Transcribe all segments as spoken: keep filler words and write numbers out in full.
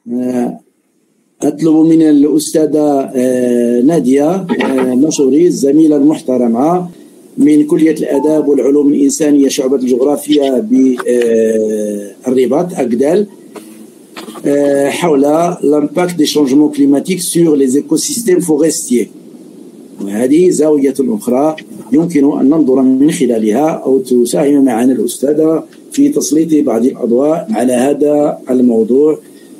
أطلب من الأستاذة نادية مشوري الزميلة المحترمة من كلية الآداب والعلوم الإنسانية شعبة الجغرافيا بالرباط أكدال حول l'impact des changements climatiques sur les écosystèmes forestiers. وهذه زاوية أخرى يمكن أن ننظر من خلالها أو تساهم معنا الأستاذة في تسليط بعض الأضواء على هذا الموضوع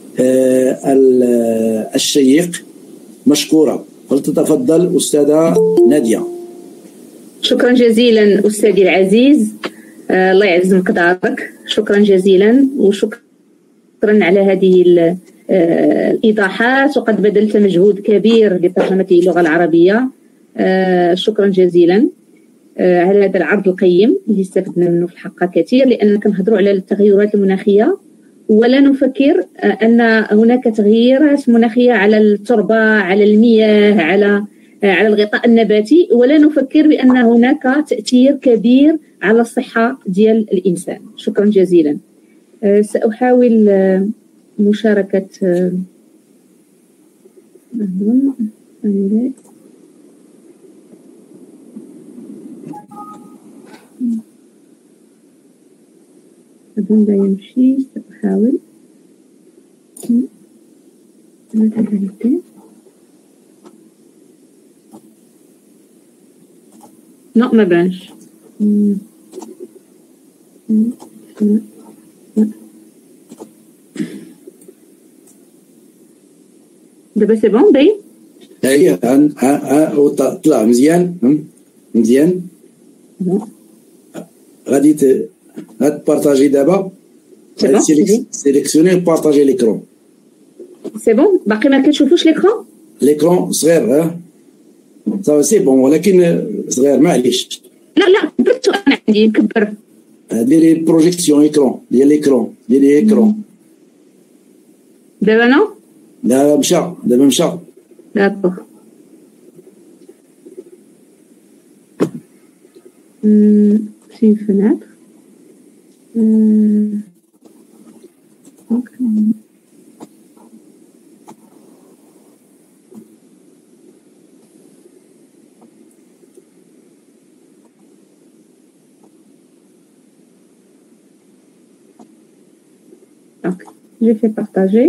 الشيق. مشكورة. فلتتفضل أستاذة نادية. شكرا جزيلا أستاذي العزيز، آه الله يعز مقدارك. شكرا جزيلا وشكرا على هذه آه الإيضاحات، وقد بذلت مجهود كبير لترجمته اللغة العربية. آه شكرا جزيلا آه على هذا العرض القيم اللي استفدنا منه في الحقيقة كثير، لأننا كنهضروا على التغيرات المناخية ولا نفكر أن هناك تغييرات مناخية على التربة، على المياه، على على الغطاء النباتي، ولا نفكر بأن هناك تأثير كبير على الصحة ديال الإنسان. شكرا جزيلا. سأحاول مشاركة أظن لا يمشي. سأحاول. لا ما بانش. دابا سي بون باين. هي طلع مزيان مزيان. غادي غتبارطاجي دابا. سيليكسيوني بارطاجي ليكرون. سي بون. باقي ما كتشوفوش ليكرون؟ ليكرون صغير صافي سي بون، ولكن صغير معليش. لا لا كبرتو انا عندي نكبر. ديري بروجيكسيون ايكرون ديال ليكرون ديري ايكرون. دابا نو؟ لا مشى دابا مشى. داكوغ. امم فين فناتر؟ امم اوكي. Ok, j'ai fait partager.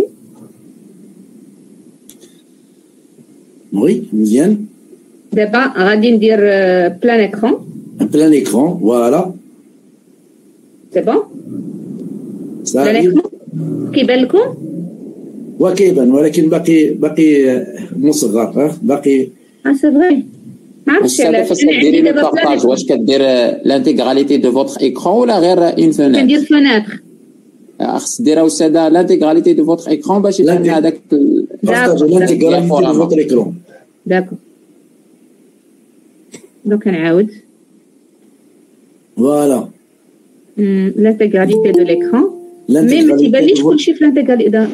Oui, مزيان. دابا غادي ندير بلان اكرون. بلان اكرون فوالا. سي بون. بلان اكرون كيبان لكم؟ وكيبان ولكن باقي باقي مصغر باقي. اه سي فري. ما عرفتش علاش انا عندي دابا بارطاج. واش كدير لانتيغراليتي دو فوتر ايكرون ولا غير اون فونيتر؟ كندير فونيتر. خص ديرها أستاذة لانتيغراليتي دو فوتر ايكرون باش يبان هذاك لانتيغراليتي دو فوتر ايكرون. داكو. دونك نعاود. فوالا. لانتيغراليتي دو ليكرون. مي ما تيبانليش كلشي في لانتيغراليتي.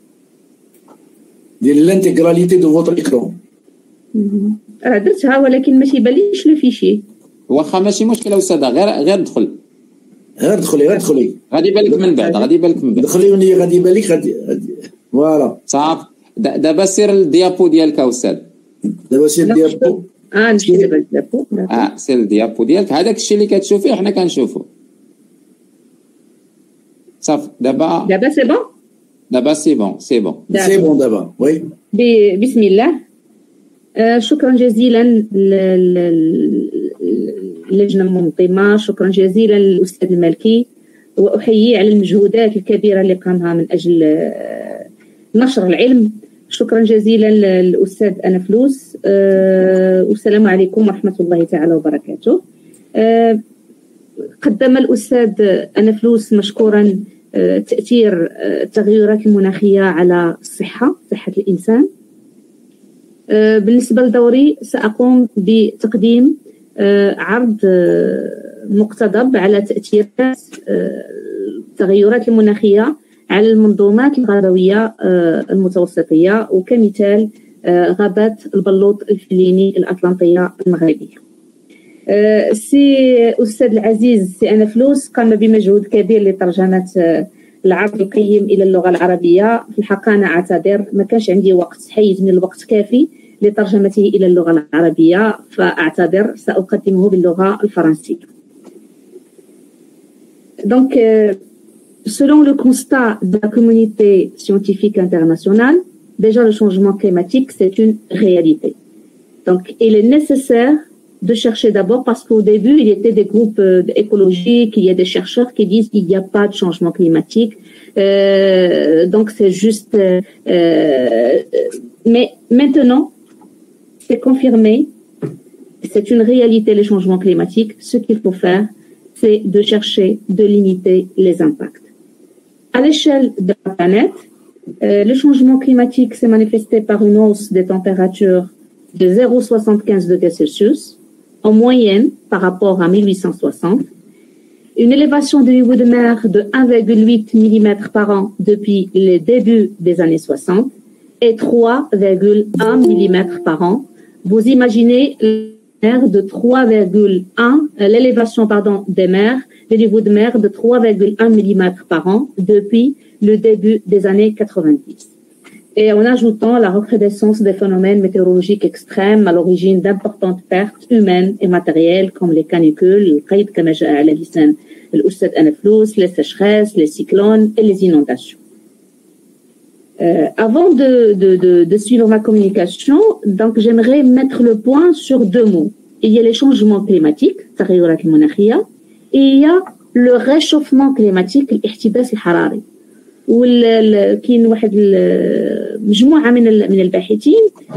دير لانتيغراليتي دو فوتر ايكرون. راه درتها ولكن ما تيبانليش لو فيشي. واخا ماشي مشكلة أستاذة، غير غير دخل. غير دخلي غير دخلي غادي يبان لك من بعد غادي يبان لك من بعد. دخلي وني غادي يبان لك غادي فوالا صافي. دابا سير الديابو ديالك أستاذ. دابا سير الديابو. اه نمشي دابا للديابو. اه سير الديابو ديالك. هذاك الشيء اللي كتشوفيه حنا كنشوفو. صافي دابا دابا سي بون. دابا سي بون سي بون سي بون دابا وي. بسم الله. آه شكرا جزيلا للجنة المنظمة، شكرا جزيلا للأستاذ المالكي، وأحييه على المجهودات الكبيرة اللي قامها من أجل نشر العلم. شكرا جزيلا للأستاذ أنا فلوس. أه والسلام عليكم ورحمة الله تعالى وبركاته. أه قدم الأستاذ أنا فلوس مشكورا أه تأثير التغيرات المناخية على الصحة صحة الإنسان. أه بالنسبة لدوري سأقوم بتقديم أه عرض أه مقتضب على تأثيرات أه التغيرات المناخية على المنظومات الغابوية المتوسطية، وكمثال غابات البلوط الفليني الأطلنطية المغربية. السي أستاذ العزيز سي أنا فلوس قام بمجهود كبير لترجمة العرض القيم إلى اللغة العربية. في الحقيقة أنا أعتذر ما كانش عندي وقت حيز من الوقت كافي لترجمته إلى اللغة العربية، فأعتذر سأقدمه باللغة الفرنسية. Donc, euh, selon le constat de la communauté scientifique internationale, déjà le changement climatique, c'est une réalité. Donc, il est nécessaire de chercher d'abord, parce qu'au début, il y était des groupes euh, écologiques, il y a des chercheurs qui disent qu'il n'y a pas de changement climatique. Euh, donc, c'est juste... Euh, euh, mais maintenant, c'est confirmé, c'est une réalité, les changements climatiques. Ce qu'il faut faire, c'est de chercher de limiter les impacts. À l'échelle de la planète, euh, le changement climatique s'est manifesté par une hausse des températures de zéro virgule soixante-quinze degrés Celsius, en moyenne par rapport à mille huit cent soixante, une élévation du niveau de mer de un virgule huit millimètres par an depuis le début des années soixante et trois virgule un millimètres par an. Vous imaginez de trois virgule un, l'élévation pardon des mers, le niveau de mer de trois virgule un millimètres par an depuis le début des années quatre-vingt-dix. Et en ajoutant la recrudescence des phénomènes météorologiques extrêmes à l'origine d'importantes pertes humaines et matérielles comme les canicules, les sécheresses, les cyclones et les inondations. Euh, avant de, de, de, de suivre ma communication, donc j'aimerais mettre le point sur deux mots. Il y a les changements climatiques, et il y a le réchauffement climatique, الاحتباس الحراري. وكاين واحد مجموعة من من الباحثين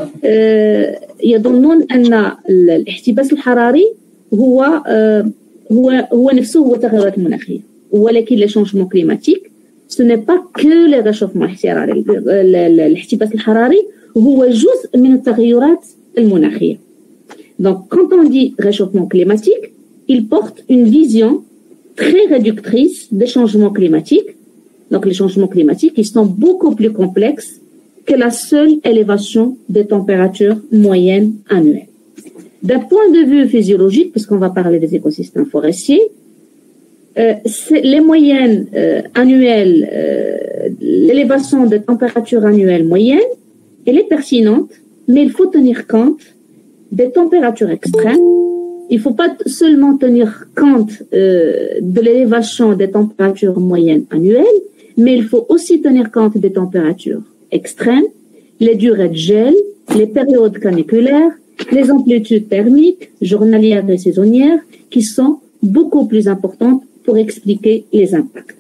يظنون أن الاحتباس الحراري هو هو هو نفسه هو التغيرات المناخية، ولكن les changements climatiques ce n'est pas que le réchauffement الاحتراري. الاحتباس الحراري هو جزء من التغيرات المناخية. Donc quand on dit réchauffement climatique, il porte une vision très réductrice des changements climatiques. Donc les changements climatiques, ils sont beaucoup plus complexes que la seule élévation des températures moyennes annuelles. D'un point de vue physiologique, puisqu'on va parler des écosystèmes forestiers, euh, les moyennes euh, annuelles, euh, l'élévation des températures annuelles moyennes, elle est pertinente, mais il faut tenir compte des températures extrêmes. Il ne faut pas seulement tenir compte euh, de l'élévation des températures moyennes annuelles, mais il faut aussi tenir compte des températures extrêmes, les durées de gel, les périodes caniculaires, les amplitudes thermiques, journalières et saisonnières, qui sont beaucoup plus importantes pour expliquer les impacts.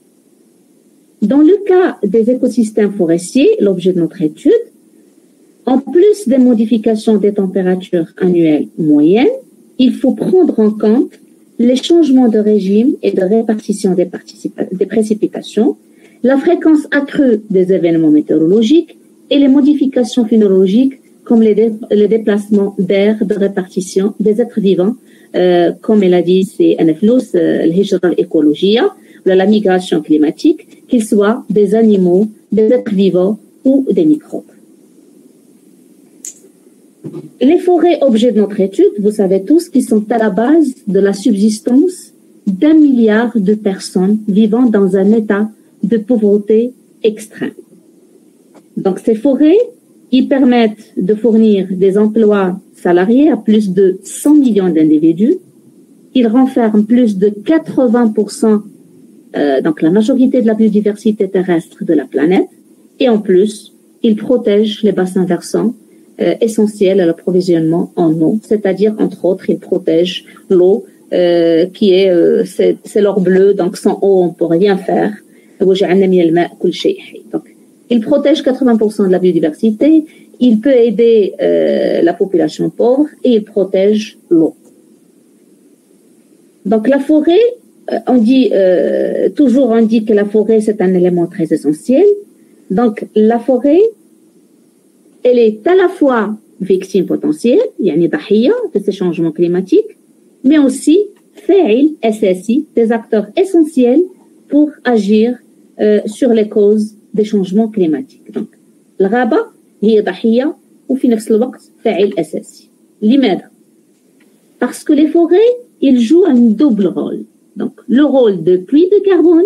Dans le cas des écosystèmes forestiers, l'objet de notre étude, en plus des modifications des températures annuelles moyennes, il faut prendre en compte les changements de régime et de répartition des, des précipitations, la fréquence accrue des événements météorologiques et les modifications phénologiques comme les, dé les déplacements d'air de répartition des êtres vivants, euh, comme elle a dit, c'est l'écologie, la migration climatique, qu'ils soient des animaux, des êtres vivants ou des microbes. Les forêts, objet de notre étude, vous savez tous, qui sont à la base de la subsistance d'un milliard de personnes vivant dans un état de pauvreté extrême. Donc ces forêts, ils permettent de fournir des emplois salariés à plus de cent millions d'individus. Ils renferment plus de quatre-vingts pour cent, euh, donc la majorité de la biodiversité terrestre de la planète. Et en plus, ils protègent les bassins versants euh, essentiels à l'approvisionnement en eau. C'est-à-dire, entre autres, ils protègent l'eau euh, qui est, euh, c'est l'or bleu, donc sans eau, on ne peut rien faire. Donc, il protège quatre-vingts pour cent de la biodiversité, il peut aider euh, la population pauvre et il protège l'eau. Donc la forêt, on dit euh, toujours on dit que la forêt c'est un élément très essentiel. Donc la forêt, elle est à la fois victime potentielle, يعني ضحية de ces changements climatiques, mais aussi فاعل أساسي, des acteurs essentiels pour agir euh, sur les causes des changements climatiques. Donc, الغابة هي ضحية وفي نفس الوقت فاعل أساسي. لماذا؟ Parce que les forêts, ils jouent un double rôle. Donc, le rôle de puits de carbone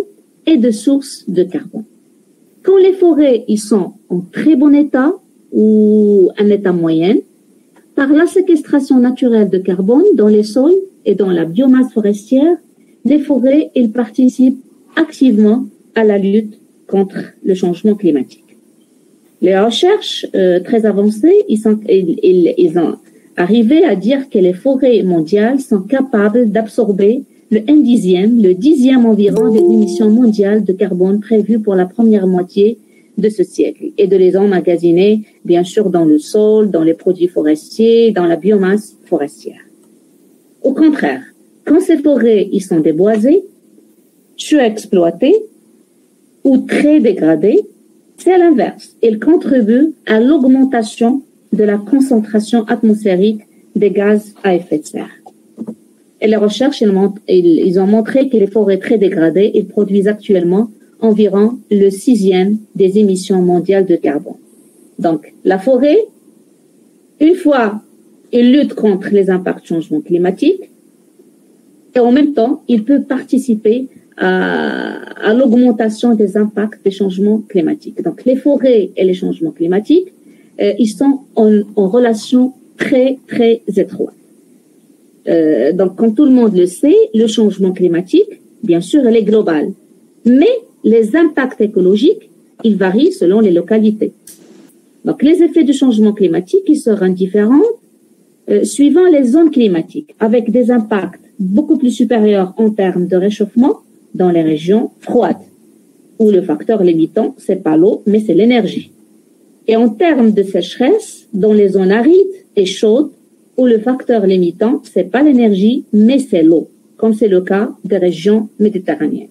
et de sources de carbone. Quand les forêts ils sont en très bon état ou un état moyen, par la séquestration naturelle de carbone dans les sols et dans la biomasse forestière, les forêts ils participent activement à la lutte contre le changement climatique. Les recherches euh, très avancées, ils, sont, ils, ils, ils ont arrivé à dire que les forêts mondiales sont capables d'absorber le un dixième, le dixième environ des émissions mondiales de carbone prévues pour la première moitié de ce siècle et de les emmagasiner, bien sûr, dans le sol, dans les produits forestiers, dans la biomasse forestière. Au contraire, quand ces forêts ils sont déboisées, surexploitées ou très dégradées, c'est à l'inverse. Elles contribuent à l'augmentation de la concentration atmosphérique des gaz à effet de serre. Et les recherches, ils ont montré que les forêts très dégradées, ils produisent actuellement environ le sixième des émissions mondiales de carbone. Donc, la forêt, une fois, il lutte contre les impacts du changement climatique et en même temps, il peut participer à, à l'augmentation des impacts des changements climatiques. Donc, les forêts et les changements climatiques, euh, ils sont en, en relation très, très étroite. Euh, donc, comme tout le monde le sait, le changement climatique, bien sûr, il est global. Mais les impacts écologiques, ils varient selon les localités. Donc, les effets du changement climatique, ils seront différents euh, suivant les zones climatiques, avec des impacts beaucoup plus supérieurs en termes de réchauffement dans les régions froides, où le facteur limitant, c'est pas l'eau, mais c'est l'énergie. Et en termes de sécheresse, dans les zones arides et chaudes, où le facteur limitant, c'est pas l'énergie, mais c'est l'eau, comme c'est le cas des régions méditerranéennes.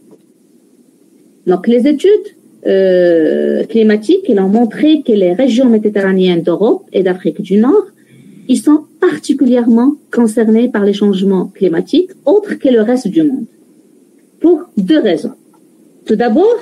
Donc, les études euh, climatiques, elles ont montré que les régions méditerranéennes d'Europe et d'Afrique du Nord, ils sont particulièrement concernés par les changements climatiques, autres que le reste du monde, pour deux raisons. Tout d'abord,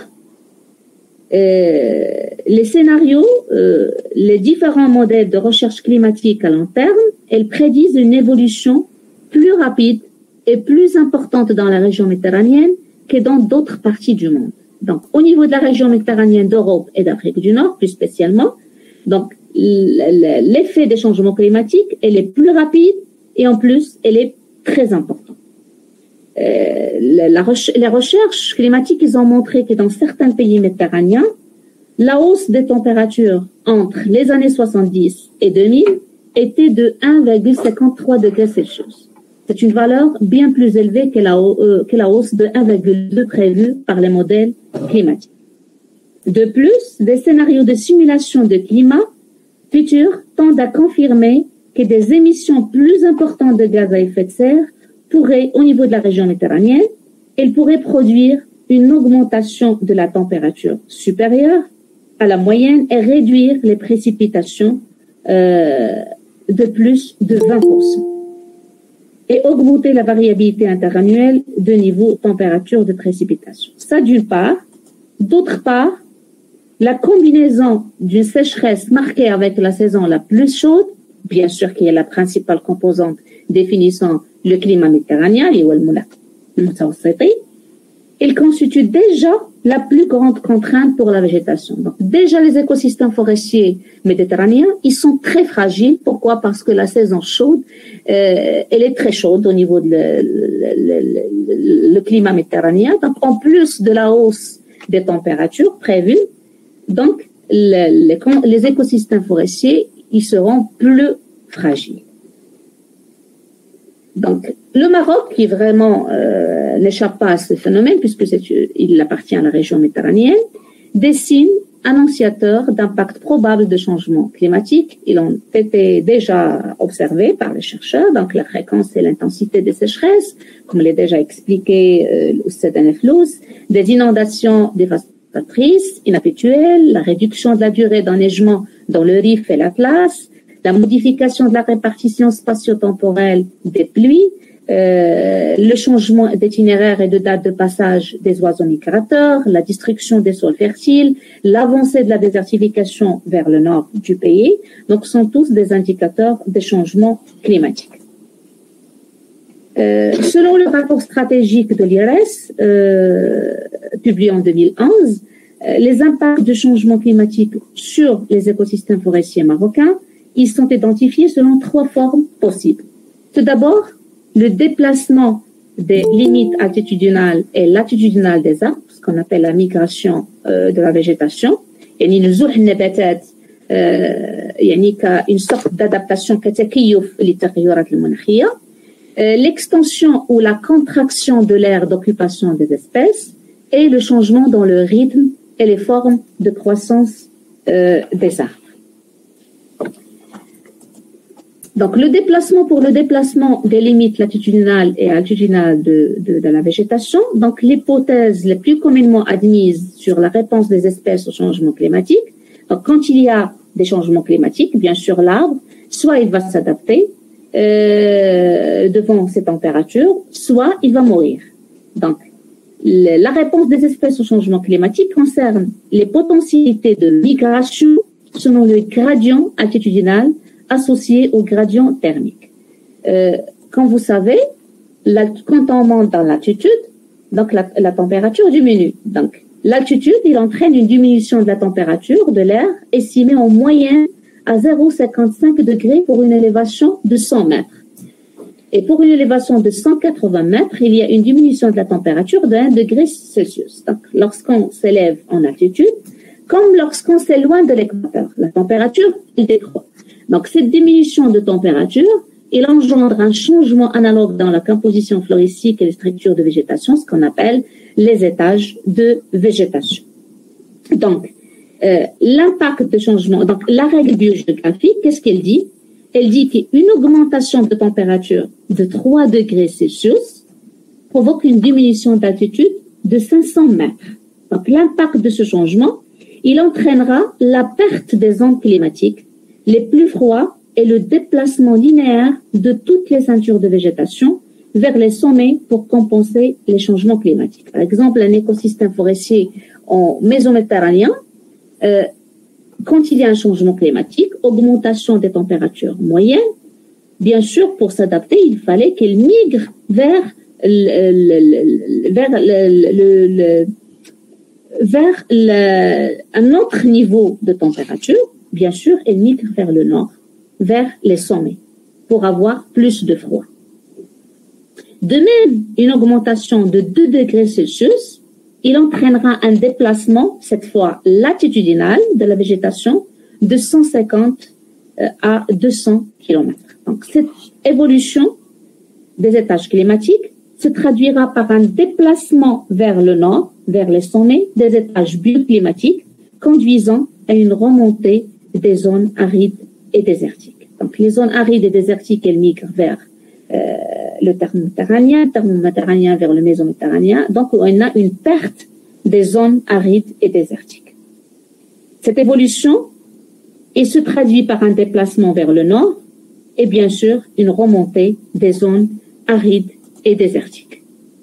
euh, les scénarios, euh, les différents modèles de recherche climatique à long terme, elles prédisent une évolution plus rapide et plus importante dans la région méditerranéenne que dans d'autres parties du monde. Donc, au niveau de la région méditerranéenne d'Europe et d'Afrique du Nord, plus spécialement, donc l'effet des changements climatiques, elle est plus rapide et en plus, elle est très importante. Euh, la, la, les recherches climatiques, ils ont montré que dans certains pays méditerranéens, la hausse des températures entre les années soixante-dix et deux mille était de un virgule cinquante-trois degrés Celsius. C'est une valeur bien plus élevée que la, euh, que la hausse de un virgule deux prévue par les modèles climatiques. De plus, des scénarios de simulation de climat futurs tendent à confirmer que des émissions plus importantes de gaz à effet de serre pourraient, au niveau de la région méditerranéenne, elles pourraient produire une augmentation de la température supérieure à la moyenne et réduire les précipitations euh, de plus de vingt pour cent. Et augmenter la variabilité interannuelle de niveau température de précipitation. Ça d'une part. D'autre part, la combinaison d'une sécheresse marquée avec la saison la plus chaude, bien sûr qui est la principale composante définissant le climat méditerranéen, il constitue déjà la plus grande contrainte pour la végétation. Donc, déjà les écosystèmes forestiers méditerranéens, ils sont très fragiles. Pourquoi? Parce que la saison chaude, euh, elle est très chaude au niveau du le, le, le, le climat méditerranéen. Donc, en plus de la hausse des températures prévues, donc le, les, les écosystèmes forestiers, ils seront plus fragiles. Donc, le Maroc, qui vraiment euh, n'échappe pas à ce phénomène, puisque c'est, il appartient à la région méditerranéenne, dessine annonciateur d'impact probable de changement climatique. Ils ont été déjà observés par les chercheurs, donc la fréquence et l'intensité des sécheresses, comme l'a déjà expliqué l'Oustad Flouz, des inondations dévastatrices, inhabituelles, la réduction de la durée d'enneigement dans le Rif et l'Atlas, la modification de la répartition spatio-temporelle des pluies, euh, le changement d'itinéraire et de date de passage des oiseaux migrateurs, la destruction des sols fertiles, l'avancée de la désertification vers le nord du pays, donc sont tous des indicateurs des changements climatiques. Euh, selon le rapport stratégique de l'I R E S, euh, publié en deux mille onze, euh, les impacts du changement climatique sur les écosystèmes forestiers marocains, ils sont identifiés selon trois formes possibles. Tout d'abord, le déplacement des limites altitudinales et latitudinales des arbres, ce qu'on appelle la migration euh, de la végétation, يعني نزوح النباتات يعني كune sorte d'adaptation كتكيف للتغيرات المناخية. L'extension ou la contraction de l'aire d'occupation des espèces et le changement dans le rythme et les formes de croissance euh, des arbres. Donc, le déplacement pour le déplacement des limites latitudinales et altitudinales de, de, de la végétation, donc l'hypothèse la plus communément admise sur la réponse des espèces au changement climatique. Donc, quand il y a des changements climatiques, bien sûr, l'arbre, soit il va s'adapter euh, devant ces températures, soit il va mourir. Donc, le, la réponse des espèces au changement climatique concerne les potentialités de migration selon le gradient altitudinal associé au gradient thermique. Euh, comme vous savez, la, quand on monte dans l'altitude, donc la, la température diminue. Donc, l'altitude, il entraîne une diminution de la température de l'air estimée en moyenne à zéro virgule cinquante-cinq degrés pour une élévation de cent mètres. Et pour une élévation de cent quatre-vingts mètres, il y a une diminution de la température de un degré Celsius. Donc, lorsqu'on s'élève en altitude, comme lorsqu'on s'éloigne de l'équateur, la température, elle décroît. Donc, cette diminution de température, il engendre un changement analogue dans la composition floristique et les structures de végétation, ce qu'on appelle les étages de végétation. Donc, euh, l'impact de changement, donc la règle biogéographique, qu'est-ce qu'elle dit? Elle dit qu'une augmentation de température de trois degrés Celsius provoque une diminution d'altitude de cinq cents mètres. Donc, l'impact de ce changement, il entraînera la perte des zones climatiques les plus froids et le déplacement linéaire de toutes les ceintures de végétation vers les sommets pour compenser les changements climatiques. Par exemple, un écosystème forestier en mésoméditerranéen, euh, quand il y a un changement climatique, augmentation des températures moyennes, bien sûr, pour s'adapter, il fallait qu'elle migre vers, le, le, le, vers, le, le, le, vers le, un autre niveau de température. Bien sûr, elle migre vers le nord, vers les sommets, pour avoir plus de froid. De même, une augmentation de deux degrés Celsius, il entraînera un déplacement, cette fois latitudinal, de la végétation de cent cinquante à deux cents kilomètres. Donc, cette évolution des étages climatiques se traduira par un déplacement vers le nord, vers les sommets des étages bioclimatiques, conduisant à une remontée des zones arides et désertiques. Donc, les zones arides et désertiques, elles migrent vers euh, le thermoméditerranéen, le thermoméditerranéen vers le mésoméditerranéen. Donc, on a une perte des zones arides et désertiques. Cette évolution, elle se traduit par un déplacement vers le nord et bien sûr une remontée des zones arides et désertiques.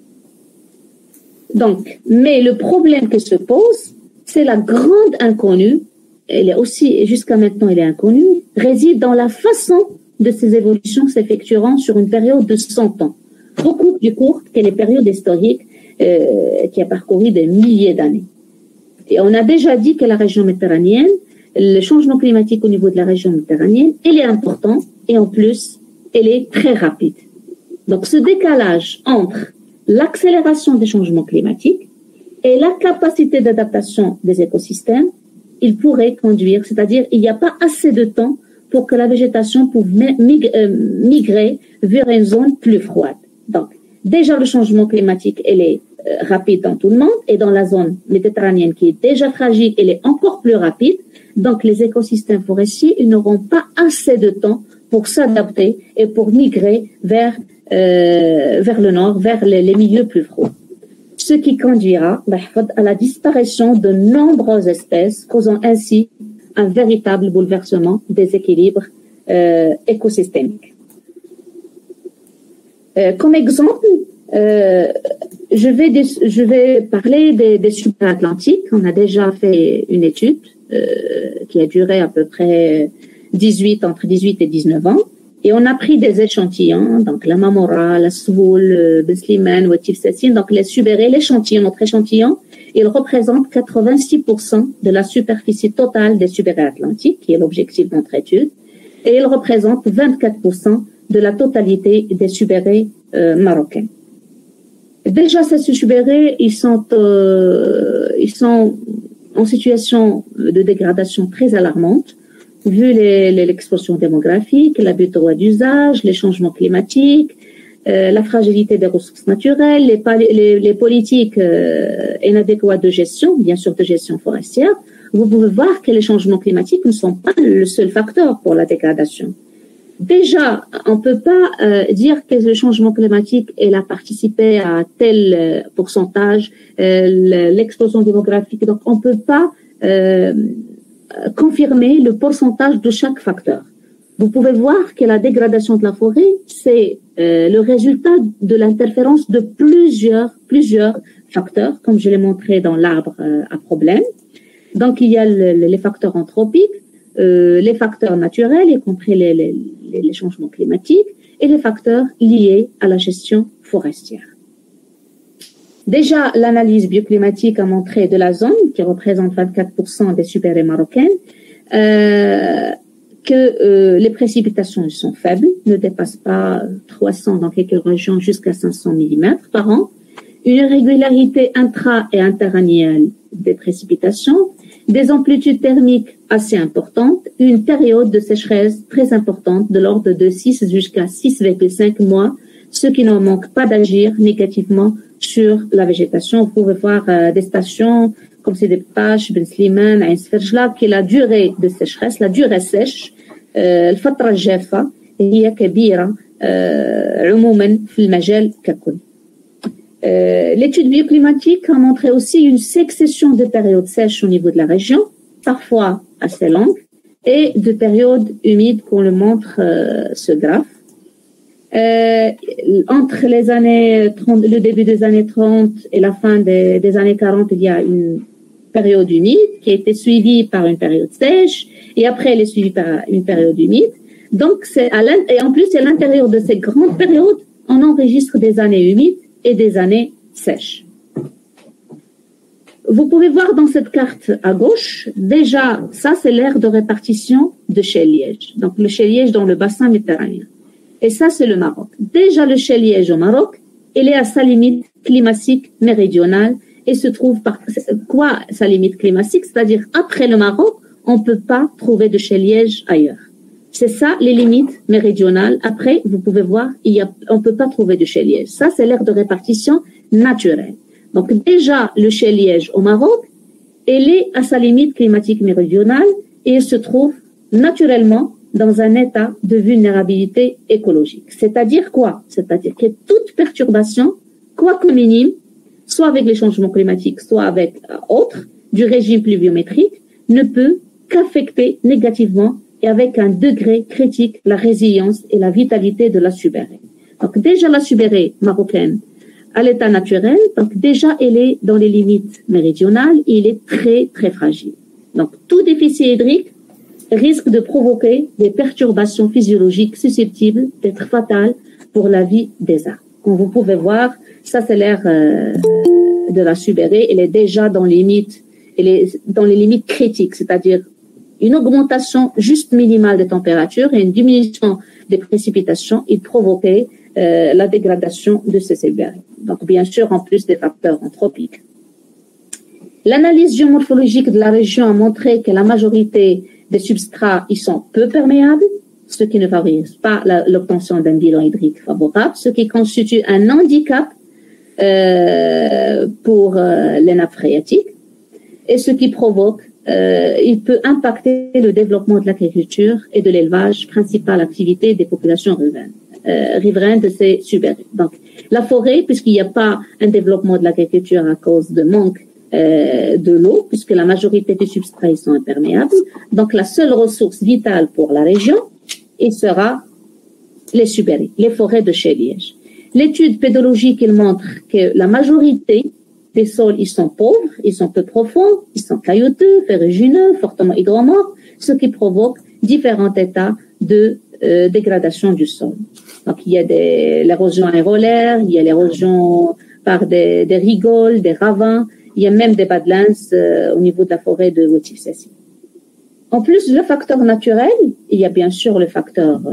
Donc, mais le problème que se pose, c'est la grande inconnue. Elle est aussi, jusqu'à maintenant, elle est inconnue, réside dans la façon de ces évolutions s'effectueront sur une période de cent ans, beaucoup plus courte que les périodes historiques euh, qui a parcouru des milliers d'années. Et on a déjà dit que la région méditerranéenne, le changement climatique au niveau de la région méditerranéenne, il est important et en plus, elle est très rapide. Donc, ce décalage entre l'accélération des changements climatiques et la capacité d'adaptation des écosystèmes, il pourrait conduire, c'est-à-dire il n'y a pas assez de temps pour que la végétation puisse migrer vers une zone plus froide. Donc, déjà le changement climatique, elle est euh, rapide dans tout le monde et dans la zone méditerranéenne qui est déjà fragile, elle est encore plus rapide. Donc, les écosystèmes forestiers, ils n'auront pas assez de temps pour s'adapter et pour migrer vers, euh, vers le nord, vers les, les milieux plus froids. Ce qui conduira à la disparition de nombreuses espèces, causant ainsi un véritable bouleversement des équilibres euh, écosystémiques. Euh, comme exemple, euh, je, vais des, je vais parler des, des superatlantiques. On a déjà fait une étude euh, qui a duré à peu près dix-huit, entre dix-huit et dix-neuf ans. Et on a pris des échantillons, donc la Mamora, la Soul, le Besliman, le Tifsassine, donc les Subéré, l'échantillon, notre échantillon, il représente quatre-vingt-six pour cent de la superficie totale des Subéré atlantiques, qui est l'objectif de notre étude, et il représente vingt-quatre pour cent de la totalité des Subéré euh, marocains. Déjà, ces Subéré, ils sont, euh, ils sont en situation de dégradation très alarmante, vu l'explosion démographique, l'abus de droit d'usage, les changements climatiques, euh, la fragilité des ressources naturelles, les, les, les politiques euh, inadéquates de gestion, bien sûr de gestion forestière, vous pouvez voir que les changements climatiques ne sont pas le seul facteur pour la dégradation. Déjà, on ne peut pas euh, dire que le changement climatique elle a participé à tel euh, pourcentage, euh, l'explosion démographique. Donc, on ne peut pas euh, confirmer le pourcentage de chaque facteur. Vous pouvez voir que la dégradation de la forêt, c'est euh, le résultat de l'interférence de plusieurs, plusieurs facteurs, comme je l'ai montré dans l'arbre euh, à problème. Donc, il y a le, les facteurs anthropiques, euh, les facteurs naturels, y compris les, les, les changements climatiques, et les facteurs liés à la gestion forestière. Déjà, l'analyse bioclimatique a montré de la zone, qui représente vingt-quatre pour cent des Subéré marocaines, euh, que euh, les précipitations sont faibles, ne dépassent pas trois cents dans quelques régions jusqu'à cinq cents millimètres par an, une irrégularité intra- et interannuelle des précipitations, des amplitudes thermiques assez importantes, une période de sécheresse très importante de l'ordre de six jusqu'à six virgule cinq mois, ce qui ne manque pas d'agir négativement sur la végétation. Vous pouvez voir euh, des stations comme c'est des Pache, Ben Slimane, Ain Sferjla, qui est la durée de sécheresse, la durée sèche, الفترة الجافة هي كبيرة عموما في المجال ككل. L'étude bioclimatique a montré aussi une succession de périodes sèches au niveau de la région, parfois assez longues, et de périodes humides qu'on le montre euh, ce graphe. Euh, entre les années trente, le début des années trente et la fin des, des années quarante, il y a une période humide qui a été suivie par une période sèche, et après elle est suivie par une période humide. Donc, c'est à et en plus, à l'intérieur de ces grandes périodes, on enregistre des années humides et des années sèches. Vous pouvez voir dans cette carte à gauche, déjà, ça c'est l'aire de répartition de Chelles-Liège. Donc, le Chelles-Liège dans le bassin méditerranéen. Et ça, c'est le Maroc. Déjà, le Chelles-Liège au Maroc, il est à sa limite climatique méridionale et se trouve par quoi sa limite climatique? C'est-à-dire, après le Maroc, on ne peut pas trouver de Chelles-Liège ailleurs. C'est ça, les limites méridionales. Après, vous pouvez voir, il y a, on ne peut pas trouver de Chelles-Liège. Ça, c'est l'aire de répartition naturelle. Donc, déjà, le Chelles-Liège au Maroc, il est à sa limite climatique méridionale et il se trouve naturellement dans un état de vulnérabilité écologique. C'est-à-dire quoi? C'est-à-dire que toute perturbation, quoique minime, soit avec les changements climatiques, soit avec euh, autres, du régime pluviométrique, ne peut qu'affecter négativement et avec un degré critique la résilience et la vitalité de la Subéré. Donc déjà la Subéré marocaine à l'état naturel, donc déjà elle est dans les limites méridionales et elle est très très fragile. Donc tout déficit hydrique risque de provoquer des perturbations physiologiques susceptibles d'être fatales pour la vie des arbres. Comme vous pouvez voir, ça c'est l'aire euh, de la Subéré, elle est déjà dans les limites, elle est dans les limites critiques, c'est-à-dire une augmentation juste minimale des températures et une diminution des précipitations, il provoquait euh, la dégradation de ces Subéré. Donc bien sûr en plus des facteurs anthropiques. L'analyse géomorphologique de la région a montré que la majorité des substrats ils sont peu perméables, ce qui ne favorise pas l'obtention d'un bilan hydrique favorable, ce qui constitue un handicap euh, pour euh, les nappes phréatiques et ce qui provoque, euh, il peut impacter le développement de l'agriculture et de l'élevage, principale activité des populations riveraines, euh, riveraines de ces Subéré. Donc, la forêt, puisqu'il n'y a pas un développement de l'agriculture à cause de manque Euh, de l'eau, puisque la majorité des substrats sont imperméables. Donc, la seule ressource vitale pour la région, il sera les Subéré, les forêts de Chelles-Liège. L'étude pédologique, il montre que la majorité des sols, ils sont pauvres, ils sont peu profonds, ils sont caillouteux, ferrugineux, fortement hygromorphes, ce qui provoque différents états de euh, dégradation du sol. Donc, il y a des, l'érosion aérolaire, il y a l'érosion par des, des rigoles, des ravins, il y a même des badlands euh, au niveau de la forêt de Oued Tibsassi. En plus, le facteur naturel, il y a bien sûr le facteur, euh,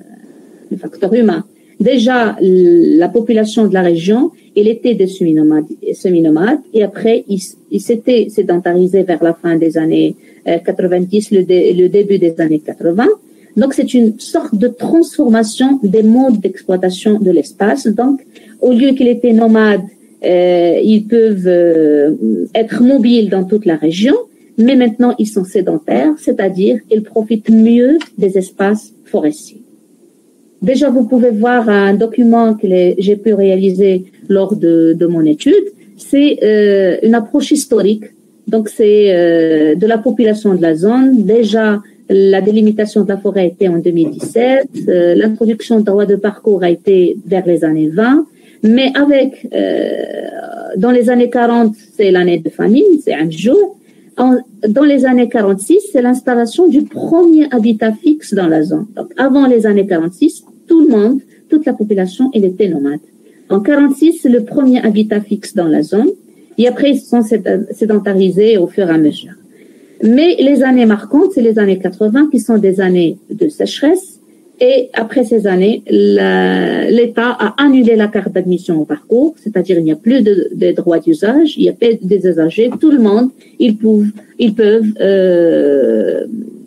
le facteur humain. Déjà, la population de la région, il était des semi-nomades, semi-nomades et après, il, il s'était sédentarisé vers la fin des années euh, quatre-vingt-dix, le, dé, le début des années quatre-vingts. Donc, c'est une sorte de transformation des modes d'exploitation de l'espace. Donc, au lieu qu'il était nomade, euh, ils peuvent euh, être mobiles dans toute la région, mais maintenant, ils sont sédentaires, c'est-à-dire ils profitent mieux des espaces forestiers. Déjà, vous pouvez voir un document que les, j'ai pu réaliser lors de, de mon étude. C'est euh, une approche historique. Donc, c'est euh, de la population de la zone. Déjà, la délimitation de la forêt a été en deux mille dix-sept. Euh, l'introduction de droit de parcours a été vers les années vingt. Mais avec, euh, dans les années quarante, c'est l'année de famine, c'est un jour. En, dans les années quarante-six, c'est l'installation du premier habitat fixe dans la zone. Donc, avant les années quarante-six, tout le monde, toute la population, elle était nomade. En quarante-six, c'est le premier habitat fixe dans la zone. Et après, ils se sont sédentarisés au fur et à mesure. Mais les années marquantes, c'est les années quatre-vingts qui sont des années de sécheresse. Et après ces années, la, l'État a annulé la carte d'admission au parcours, c'est-à-dire il n'y a plus de, de droits d'usage, il n'y a pas des usagers, tout le monde, ils peuvent, ils peuvent euh,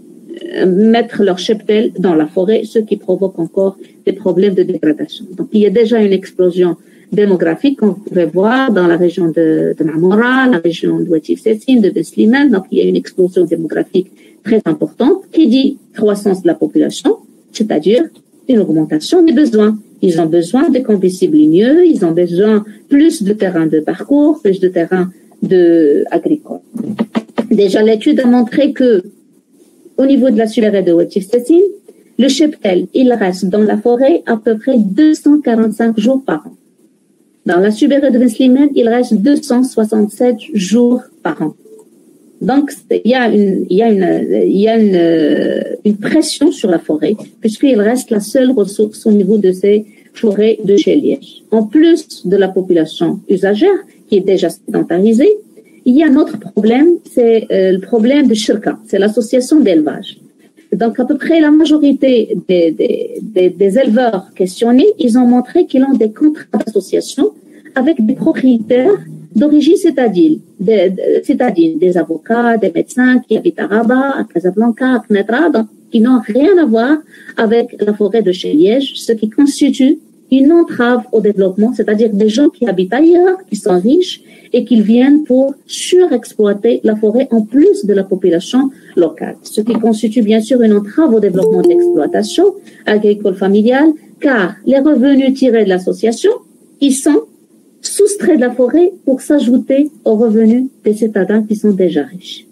mettre leur cheptel dans la forêt, ce qui provoque encore des problèmes de dégradation. Donc il y a déjà une explosion démographique qu'on pourrait voir dans la région de, de Marmora, la région de Oued Tibsassi, de Besliman. Donc il y a une explosion démographique très importante qui dit croissance de la population, c'est-à-dire une augmentation des besoins. Ils ont besoin de combustibles ligneux, ils ont besoin plus de terrains de parcours, plus de terrains de agricoles. Déjà, l'étude a montré que au niveau de la subérée de Oued Tibsassi, le cheptel, il reste dans la forêt à peu près deux cent quarante-cinq jours par an. Dans la subérée de Besliman, il reste deux cent soixante-sept jours par an. Donc, il y a une, il y a une, il y a une, une pression sur la forêt, puisqu'il reste la seule ressource au niveau de ces forêts de chez Liège. En plus de la population usagère, qui est déjà sédentarisée, il y a un autre problème, c'est euh, le problème de Shirka, c'est l'association d'élevage. Donc, à peu près la majorité des, des, des, des éleveurs questionnés, ils ont montré qu'ils ont des contrats d'association avec des propriétaires d'origine citadine, de, de, c'est-à-dire des avocats, des médecins qui habitent à Rabat, à Casablanca, à Knetra, donc qui n'ont rien à voir avec la forêt de chez Liège, ce qui constitue une entrave au développement, c'est-à-dire des gens qui habitent ailleurs, qui sont riches et qui viennent pour surexploiter la forêt en plus de la population locale, ce qui constitue bien sûr une entrave au développement de l'exploitation agricole familiale, car les revenus tirés de l'association, ils sont soustraits de la forêt pour s'ajouter aux revenus des citadins qui sont déjà riches.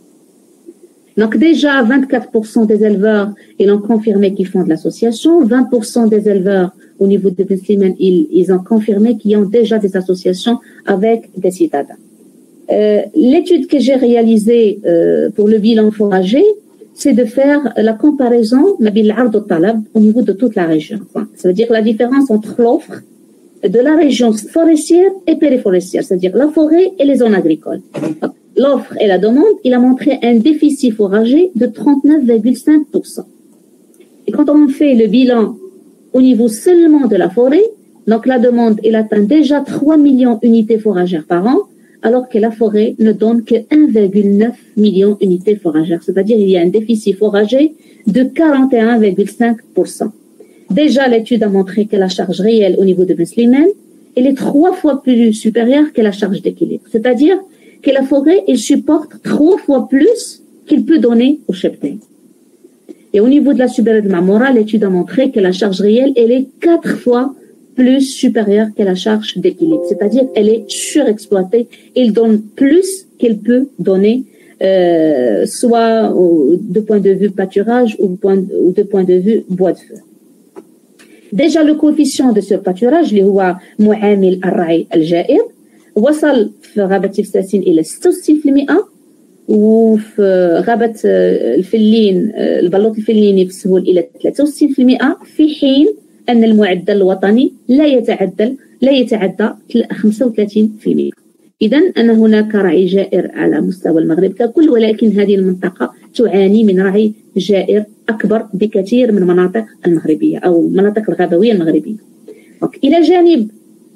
Donc déjà, vingt-quatre pour cent des éleveurs, ils ont confirmé qu'ils font de l'association, vingt pour cent des éleveurs au niveau de Besliman, ils, ils ont confirmé qu'ils ont déjà des associations avec des citadins. Euh, l'étude que j'ai réalisée euh, pour le bilan forager, c'est de faire la comparaison au niveau de toute la région. Enfin, ça veut dire la différence entre l'offre de la région forestière et périforestière, c'est-à-dire la forêt et les zones agricoles. L'offre et la demande, il a montré un déficit forager de trente-neuf virgule cinq pour cent. Et quand on fait le bilan au niveau seulement de la forêt, donc la demande, elle atteint déjà trois millions d'unités foragères par an, alors que la forêt ne donne que un virgule neuf million d'unités foragères. C'est-à-dire il y a un déficit forager de quarante et un virgule cinq pour cent. Déjà, l'étude a montré que la charge réelle au niveau de Besliman, elle est trois fois plus supérieure que la charge d'équilibre. C'est-à-dire que la forêt, elle supporte trois fois plus qu'il peut donner au cheptel. Et au niveau de la subérée de Marmora, l'étude a montré que la charge réelle, elle est quatre fois plus supérieure que la charge d'équilibre. C'est-à-dire elle est surexploitée. Elle donne plus qu'elle peut donner, euh, soit au, de point de vue pâturage ou, point, ou de point de vue bois de feu. Déjà, le coefficient de ce pâturage, اللي هو معامل الرعي الجائر، وصل في غابة تبساسين إلى ستة وستين بالمئة، وفي غابة الفلين البلوط الفليني في السهول إلى ثلاثة وستين بالمئة، في حين أن المعدل الوطني لا يتعدل لا يتعدى خمسة وثلاثين بالمئة. إذن أن هناك رعي جائر على مستوى المغرب ككل، ولكن هذه المنطقة تعاني من رعي جائر أكبر بكثير من المناطق المغربية أو المناطق الغابوية المغربية. إلى جانب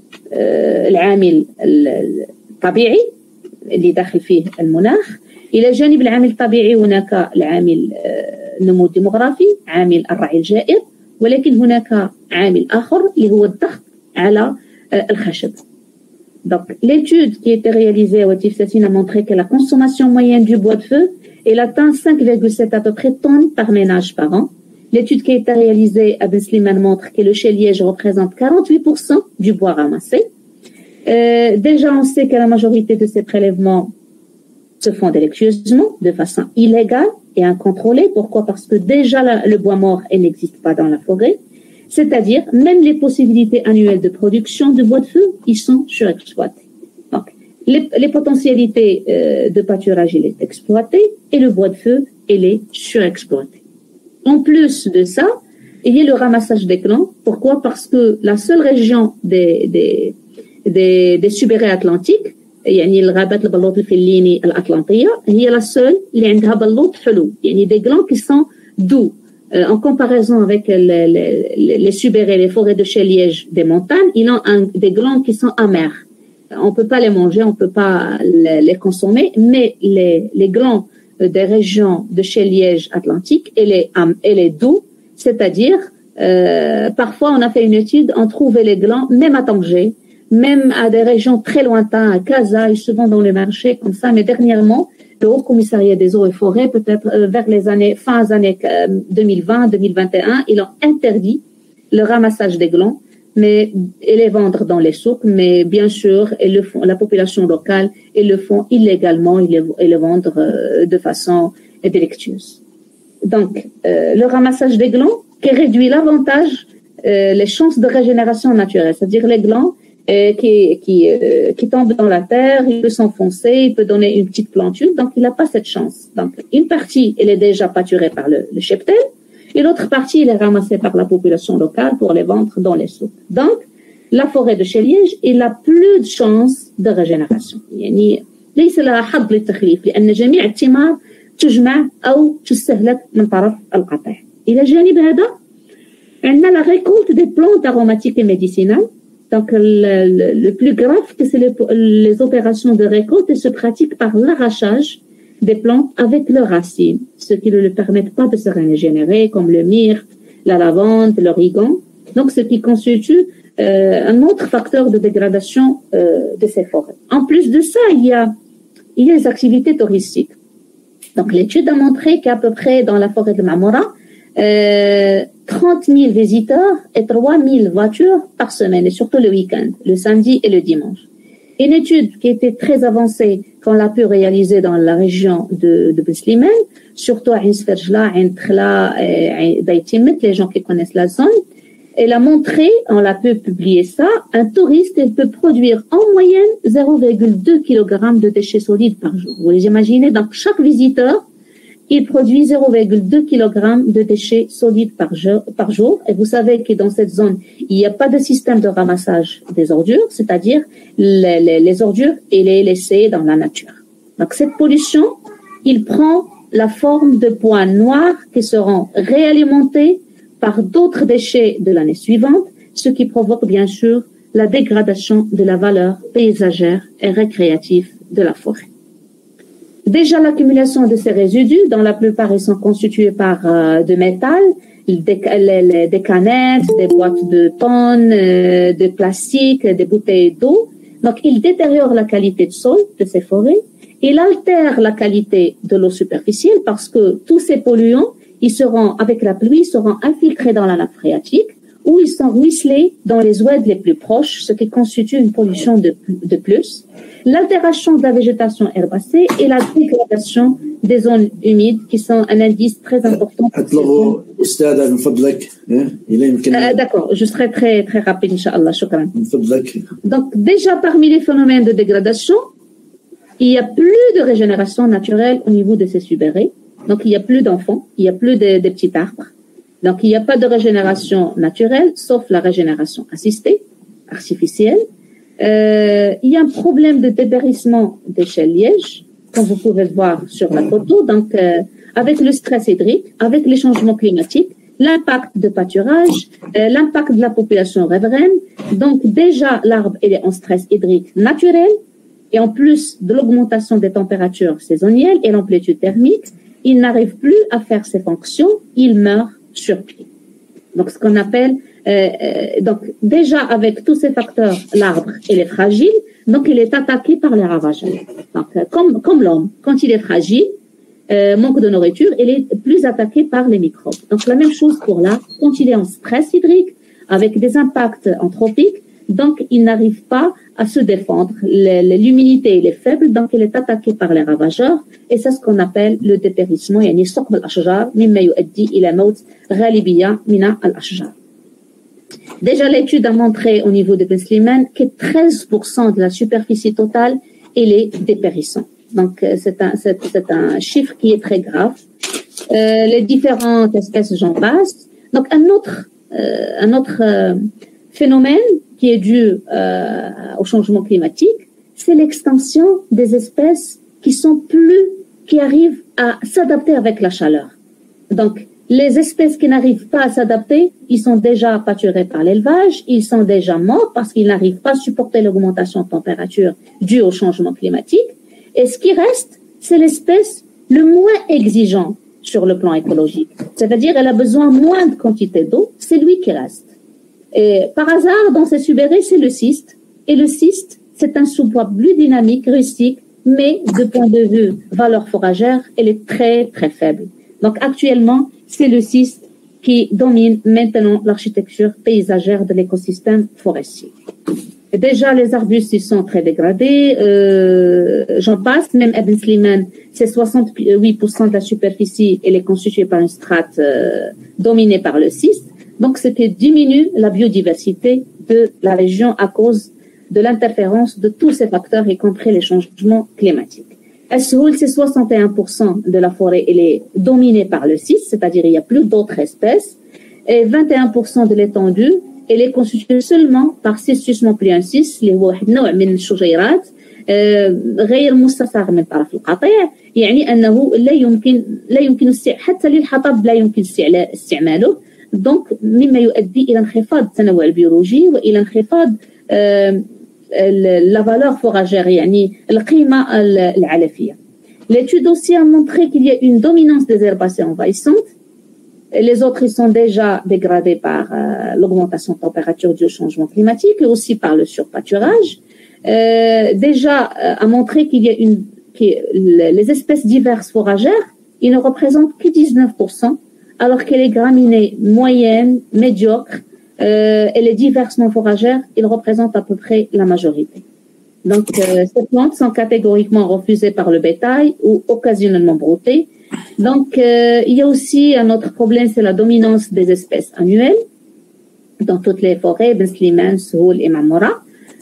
العامل الطبيعي اللي داخل فيه المناخ، إلى جانب العامل الطبيعي هناك العامل النمو الديموغرافي، عامل الرعي الجائر، ولكن هناك عامل آخر اللي هو الضغط على الخشب. Donc, l'étude qui a été réalisée au Tifsatine a montré que la consommation moyenne du bois de feu, elle atteint cinq virgule sept à peu près tonnes par ménage par an. L'étude qui a été réalisée à Ben Slimane montre que le chai-liège représente quarante-huit pour cent du bois ramassé. Euh, déjà, on sait que la majorité de ces prélèvements se font délictueusement, de façon illégale et incontrôlée. Pourquoi? Parce que déjà la, le bois mort, elle n'existe pas dans la forêt. C'est-à-dire, même les possibilités annuelles de production de bois de feu, ils sont surexploités. Donc, les, les potentialités euh, de pâturage, il est exploité, et le bois de feu, il est surexploité. En plus de ça, il y a le ramassage des clans. Pourquoi? Parce que la seule région des, des, des, des subérés atlantiques, يعني الغابات البلوط الفليني الأطلنطية, هي la seule اللي عندها بلوط حلو, يعني des glands qui sont doux. Euh, en comparaison avec les, les, les subérés, les forêts de chai-liège des montagnes, ils ont un, des glands qui sont amers. On ne peut pas les manger, on ne peut pas les, les consommer, mais les, les glands des régions de chai-liège atlantique, elle est, elle est doux, c'est-à-dire, euh, parfois on a fait une étude, on trouvait les glands, même à Tanger, même à des régions très lointaines, à Casa, ils se vendent dans les marchés comme ça, mais dernièrement, le Haut Commissariat des eaux et forêts, peut-être euh, vers les années, fin des années euh, deux mille vingt, deux mille vingt et un, ils ont interdit le ramassage des glands, mais, et les vendre dans les souks, mais bien sûr, et le font, la population locale, ils le font illégalement, ils le, ils le vendent euh, de façon délictueuse. Donc, euh, le ramassage des glands qui réduit l'avantage, euh, les chances de régénération naturelle, c'est-à-dire les glands, Euh, qui, qui, euh, qui tombe dans la terre, il peut s'enfoncer, il peut donner une petite planture, donc il n'a pas cette chance. Donc une partie, elle est déjà pâturée par le, le cheptel, et l'autre partie, elle est ramassée par la population locale pour les vendre dans les souks. Donc, la forêt de chai-liège, elle a plus de chances de régénération. يعني ليس لها حظ للتخليف، لأن جميع الثمار تجمع أو تستهلك من طرف القطع. إلى جانب هذا، عندنا la récolte des plantes aromatiques et médicinales. Donc, le, le, le plus grave, c'est les, les opérations de récolte et se pratiquent par l'arrachage des plantes avec leurs racines, ce qui ne leur permettent pas de se régénérer, comme le myrte, la lavande, l'origan. Donc, ce qui constitue euh, un autre facteur de dégradation euh, de ces forêts. En plus de ça, il y a, il y a les activités touristiques. Donc, l'étude a montré qu'à peu près dans la forêt de Marmora, Euh, trente mille visiteurs et trois mille voitures par semaine, et surtout le week-end, le samedi et le dimanche. Une étude qui était très avancée qu'on l'a pu réaliser dans la région de, de Ben Slimane, surtout à Ain Sferjla, Ain Tkhla et Beit Yimmet, les gens qui connaissent la zone, elle a montré, on l'a pu publier ça, un touriste, il peut produire en moyenne zéro virgule deux kilogrammes de déchets solides par jour. Vous les imaginez, donc chaque visiteur, il produit zéro virgule deux kilogrammes de déchets solides par jour, par jour. Et vous savez que dans cette zone, il n'y a pas de système de ramassage des ordures, c'est-à-dire les, les, les ordures, il est laissé dans la nature. Donc cette pollution, il prend la forme de points noirs qui seront réalimentés par d'autres déchets de l'année suivante, ce qui provoque bien sûr la dégradation de la valeur paysagère et récréative de la forêt. Déjà, l'accumulation de ces résidus, dont la plupart ils sont constitués par euh, de métal, des, les, des canettes, des boîtes de tonnes, euh, de plastique, des bouteilles d'eau. Donc, ils détériorent la qualité de sol de ces forêts. Il altère la qualité de l'eau superficielle parce que tous ces polluants, ils seront, avec la pluie, seront infiltrés dans la nappe phréatique ou ils sont ruisselés dans les oueds les plus proches, ce qui constitue une pollution de, de plus. L'altération de la végétation herbacée et la dégradation des zones humides qui sont un indice très important. Euh, D'accord, je serai très, très rapide, Inch'Allah. Shukran. Donc, déjà parmi les phénomènes de dégradation, il n'y a plus de régénération naturelle au niveau de ces subérés. Donc, il n'y a plus d'enfants, il n'y a plus de, de petits arbres. Donc, il n'y a pas de régénération naturelle, sauf la régénération assistée, artificielle. Euh, il y a un problème de dépérissement des chais lièges, comme vous pouvez le voir sur la photo. Donc, euh, avec le stress hydrique, avec les changements climatiques, l'impact de pâturage, euh, l'impact de la population riveraine. Donc, déjà, l'arbre il est en stress hydrique naturel. Et en plus de l'augmentation des températures saisonnières et l'amplitude thermique, il n'arrive plus à faire ses fonctions, il meurt sur pied. Donc, ce qu'on appelle, euh, euh, donc déjà avec tous ces facteurs, l'arbre, il est fragile, donc il est attaqué par les ravageurs. Donc, euh, comme, comme l'homme, quand il est fragile, euh, manque de nourriture, il est plus attaqué par les microbes. Donc, la même chose pour l'arbre, quand il est en stress hydrique, avec des impacts anthropiques, donc il n'arrive pas à se défendre. L'humidité est faible, donc il est attaqué par les ravageurs, et c'est ce qu'on appelle le dépérissement. يعني ثقب الأشجار مما يؤدي إلى موت غالبية من الأشجار. Déjà, l'étude a montré au niveau de Ben Slimane que treize pour cent de la superficie totale elle est dépérissante. Donc c'est un, c'est, c'est un chiffre qui est très grave. Euh, les différentes espèces, j'en passe. Donc un autre, euh, un autre euh, phénomène qui est dû euh, au changement climatique, c'est l'extension des espèces qui sont plus, qui arrivent à s'adapter avec la chaleur. Donc, les espèces qui n'arrivent pas à s'adapter, ils sont déjà pâturés par l'élevage, ils sont déjà morts parce qu'ils n'arrivent pas à supporter l'augmentation de température due au changement climatique. Et ce qui reste, c'est l'espèce le moins exigeant sur le plan écologique. C'est-à-dire, elle a besoin moins de quantité d'eau, c'est lui qui reste. Et par hasard, dans ces subérés, c'est le cyste. Et le cyste, c'est un sous-bois plus dynamique, rustique, mais de point de vue valeur foragère, elle est très, très faible. Donc actuellement, c'est le cyste qui domine maintenant l'architecture paysagère de l'écosystème forestier. Et déjà, les arbustes, ils sont très dégradés. Euh, j'en passe, même Ibn Slimane, c'est soixante-huit pour cent de la superficie, elle est constituée par une strate euh, dominée par le cyste. Donc, ce qui diminue la biodiversité de la région à cause de l'interférence de tous ces facteurs, y compris les changements climatiques. Al-Soul, c'est soixante et un pour cent de la forêt, elle est dominée par le cyste, c'est-à-dire il n'y a plus d'autres espèces, et vingt et un pour cent de l'étendue, elle est constituée seulement par Cistus mopliensis, اللي هو واحد النوع من الشجيرات غير مستثار من طرف القطيع، يعني أنه لا يمكن لا يمكن حتى للحطب لا يمكن استعماله. دونك مما يؤدي الى انخفاض التنوع البيولوجي والى انخفاض la valeur foragère, يعني القيمة العلفية. L'étude aussi a montré qu'il y a une dominance des herbacées envahissantes. Les autres, ils sont déjà dégradés par euh, l'augmentation de température due au changement climatique et aussi par le surpâturage. Euh, déjà, euh, a montré qu'il y a une, que les espèces diverses foragères, ils ne représentent que dix-neuf pour cent, alors que les graminées moyennes, médiocres, euh, et les diverses non foragères, ils représentent à peu près la majorité. Donc, euh, ces plantes sont catégoriquement refusées par le bétail ou occasionnellement broutées. Donc, euh, il y a aussi un autre problème, c'est la dominance des espèces annuelles dans toutes les forêts, Ben Slimane, Soul et Mamora,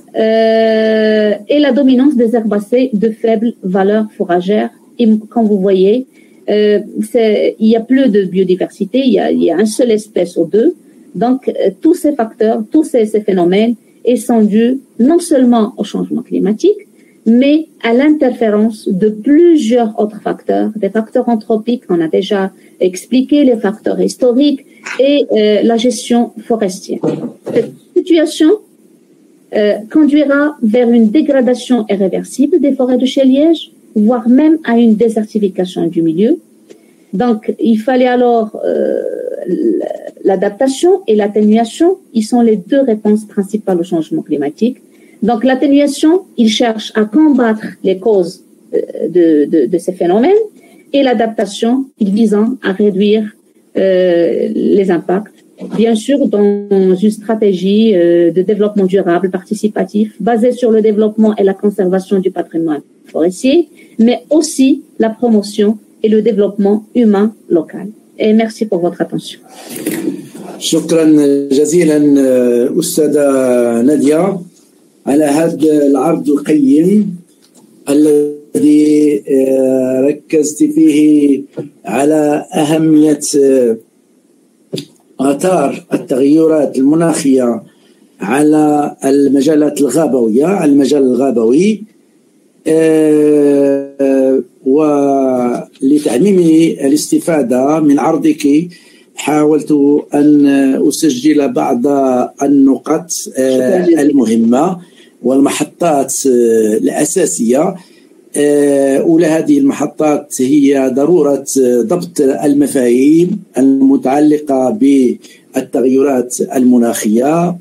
euh, et la dominance des herbacées de faible valeur foragère. Et comme vous voyez, euh, c'est, il y a plus de biodiversité, il y a, il y a une seule espèce ou deux. Donc, euh, tous ces facteurs, tous ces, ces phénomènes, ils sont dus non seulement au changement climatique, mais à l'interférence de plusieurs autres facteurs, des facteurs anthropiques, on a déjà expliqué, les facteurs historiques et euh, la gestion forestière. Cette situation euh, conduira vers une dégradation irréversible des forêts de chais liège, voire même à une désertification du milieu. Donc, il fallait alors euh, l'adaptation et l'atténuation, ils sont les deux réponses principales au changement climatique. Donc, l'atténuation, il cherche à combattre les causes de, de, de ces phénomènes, et l'adaptation, il visant à réduire euh, les impacts, bien sûr dans une stratégie euh, de développement durable, participatif, basée sur le développement et la conservation du patrimoine forestier, mais aussi la promotion et le développement humain local. Et merci pour votre attention. شكرا جزيلا أستاذة نادية على هذا العرض القيم الذي الذي ركزت فيه على أهمية آثار التغيرات المناخية على المجالات الغابوية، على المجال الغابوي، ولتعميم الاستفادة من عرضك حاولت أن أسجل بعض النقط المهمة والمحطات الأساسية. أولى هذه المحطات هي ضرورة ضبط المفاهيم المتعلقة بالتغيرات المناخية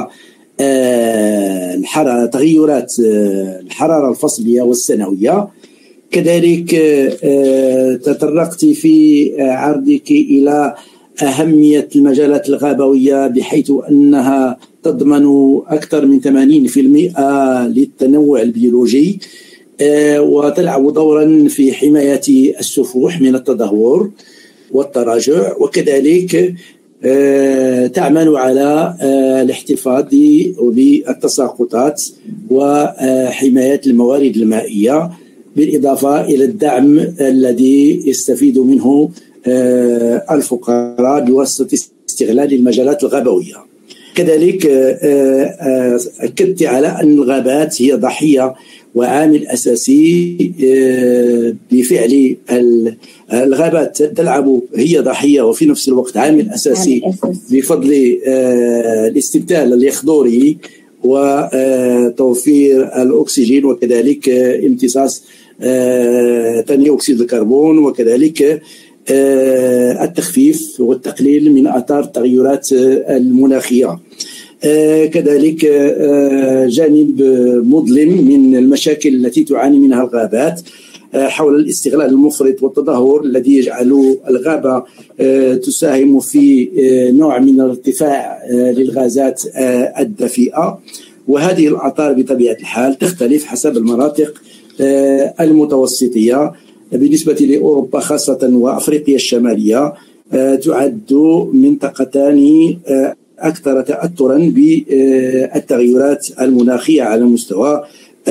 والحرارة، تغيرات الحرارة الفصلية والسنوية. كذلك تطرقت في عرضك إلى أهمية المجالات الغابوية بحيث أنها تضمن أكثر من ثمانين بالمئة للتنوع البيولوجي وتلعب دورا في حماية السفوح من التدهور والتراجع، وكذلك تعمل على الاحتفاظ بالتساقطات وحماية الموارد المائية، بالإضافة إلى الدعم الذي يستفيد منه الفقراء بواسطة استغلال المجالات الغابوية. كذلك أكدت على أن الغابات هي ضحية وعامل أساسي بفعل الغابات، تلعب هي ضحية وفي نفس الوقت عامل أساسي بفضل الاستبدال اليخضوري وتوفير الأكسجين، وكذلك امتصاص ثاني أكسيد الكربون، وكذلك التخفيف والتقليل من آثار التغيرات المناخية. كذلك جانب مظلم من المشاكل التي تعاني منها الغابات حول الاستغلال المفرط والتدهور الذي يجعل الغابة تساهم في نوع من الارتفاع للغازات الدفيئة، وهذه الآثار بطبيعة الحال تختلف حسب المناطق المتوسطية. بالنسبة لأوروبا خاصة وأفريقيا الشمالية تعد منطقتان أكثر تأثرا بالتغيرات المناخية على مستوى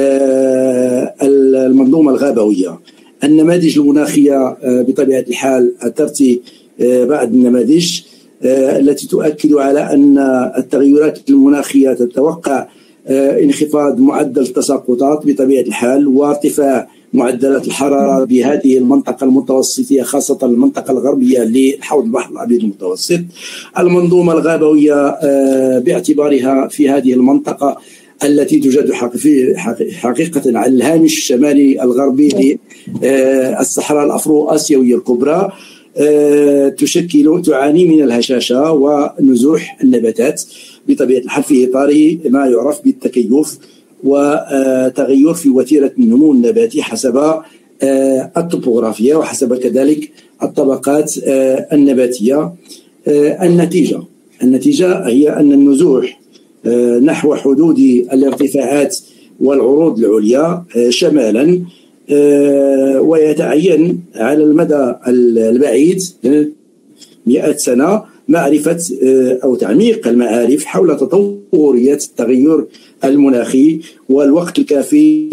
المنظومة الغابوية. النماذج المناخية بطبيعة الحال ترتي بعض النماذج التي تؤكد على أن التغيرات المناخية تتوقع انخفاض معدل التساقطات بطبيعة الحال وارتفاع معدلات الحرارة بهذه المنطقة المتوسطية، خاصة المنطقة الغربية لحوض البحر الأبيض المتوسط. المنظومة الغابوية باعتبارها في هذه المنطقة التي توجد حقيقة على الهامش الشمالي الغربي للصحراء الأفرو آسيوية الكبرى، تشكل تعاني من الهشاشة ونزوح النباتات بطبيعة الحال في إطار ما يعرف بالتكيف وتغير في وتيرة النمو النباتي حسب الطبوغرافيا وحسب كذلك الطبقات النباتية. النتيجة النتيجة هي أن النزوح نحو حدود الارتفاعات والعروض العليا شمالا، ويتعين على المدى البعيد مئة سنة معرفة أو تعميق المعارف حول تطوريات التغير المناخي والوقت الكافي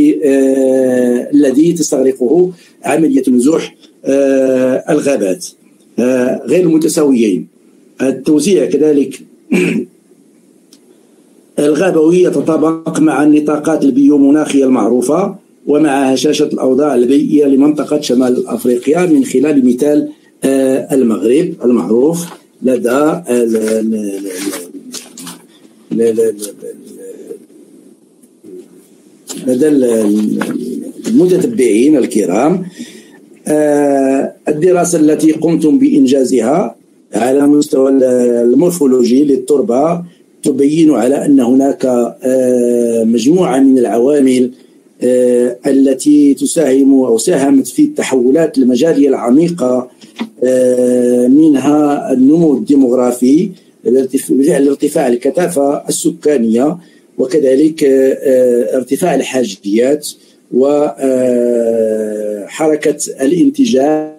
الذي تستغرقه عملية نزوح الغابات غير المتساويين. التوزيع كذلك الغابوي يتطابق مع النطاقات البيومناخية المعروفة ومع هشاشة الأوضاع البيئية لمنطقة شمال أفريقيا من خلال مثال المغرب المعروف لدى لدى المتتبعين الكرام. الدراسة التي قمتم بإنجازها على مستوى المورفولوجي للتربة تبين على أن هناك مجموعة من العوامل التي تساهم أو ساهمت في التحولات المجالية العميقة، منها النمو الديموغرافي بفعل ارتفاع الكثافة السكانية، وكذلك ارتفاع الحاجيات وحركة الانتجاع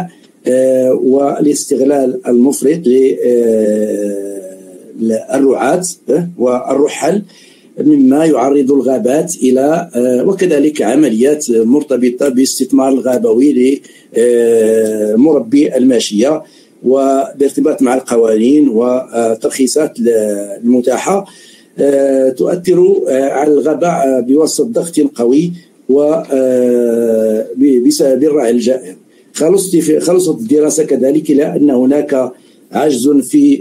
والاستغلال المفرط للرعاة والرحل. مما يعرض الغابات إلى وكذلك عمليات مرتبطة باستثمار الغابوي لمربي الماشية وبارتباط مع القوانين والترخيصات المتاحة تؤثر على الغابة بواسطة ضغط قوي وبسبب الرعي الجائر. خلصت خلصت الدراسة كذلك إلى أن هناك عجز في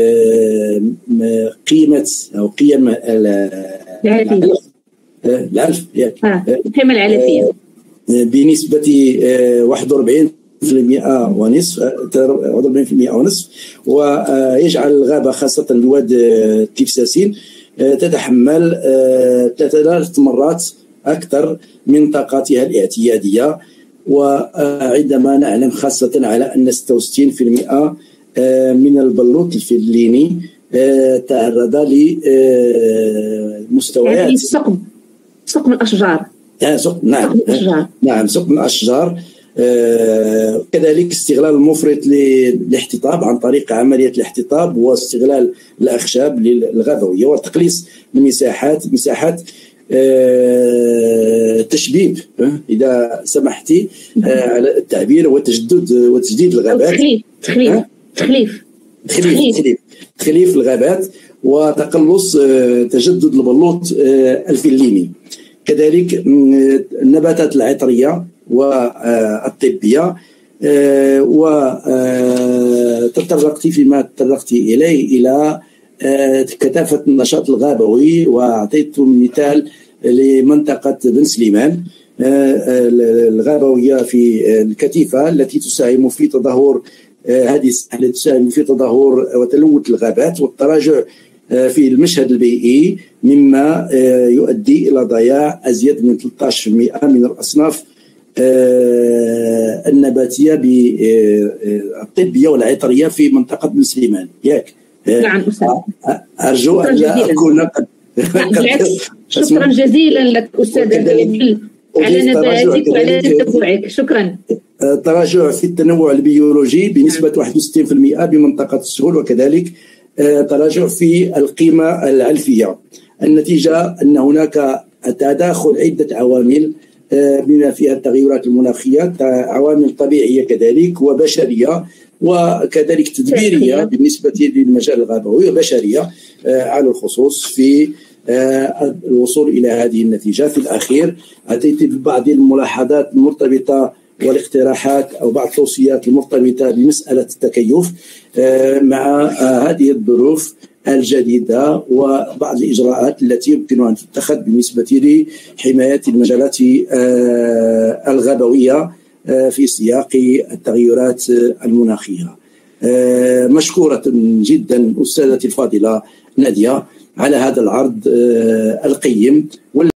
قيمة أو قيم العلفية العلف القيمة العلفية بنسبة واحد وأربعين بالمئة ونصف واحد وأربعين بالمئة ونصف، ويجعل الغابة خاصة بواد التفساسين تتحمل ثلاث مرات أكثر من طاقتها الاعتيادية. وعندما نعلم خاصة على أن ستة وستين بالمئة من البلوط الفليني تعرض لمستويات يعني سقم سقم الأشجار. نعم نعم سقم الأشجار. آه، كذلك استغلال المفرط للاحتطاب عن طريق عملية الاحتطاب واستغلال الأخشاب الغابوية وتقليص المساحات مساحات آه، تشبيب إذا سمحتي آه، على التعبير وتجدد وتجديد الغابات. تخليف تخليف تخليف تخليف تخليف الغابات وتقلص آه، تجدد البلوط آه، الفليني. كذلك النباتات العطرية والطبية وتطرقت فيما تطرقت إليه إلى كثافة النشاط الغابوي، وأعطيت مثال لمنطقة بن سليمان الغابوية في الكتيفة التي تساهم في تدهور هذه التي تساهم في تدهور وتلوث الغابات والتراجع في المشهد البيئي، مما يؤدي إلى ضياع أزيد من ثلاثة عشر بالمئة من الأصناف النباتية بالطبية والعطرية في منطقة بن سليمان. ياك نعم أستاذ، أرجو أن لا أكون قد شكرا جزيلا لك أستاذ الجميل على نباتك وعلى تتبعك. شكرا. تراجع في التنوع البيولوجي بنسبة واحد وستين بالمئة بمنطقة السهول، وكذلك تراجع في القيمة العلفية. النتيجة أن هناك تداخل عدة عوامل بما فيها التغيرات المناخية، عوامل طبيعية كذلك وبشرية وكذلك تدبيرية بالنسبة للمجال الغابوي وبشرية على الخصوص في الوصول إلى هذه النتيجة. في الأخير أتيت ببعض الملاحظات المرتبطة والاقتراحات أو بعض التوصيات المرتبطة بمسألة التكيف مع هذه الظروف الجديدة وبعض الإجراءات التي يمكن أن تتخذ بالنسبة لحماية المجالات الغابوية في سياق التغيرات المناخية. مشكورة جدا أستاذتي الفاضلة نادية على هذا العرض القيم.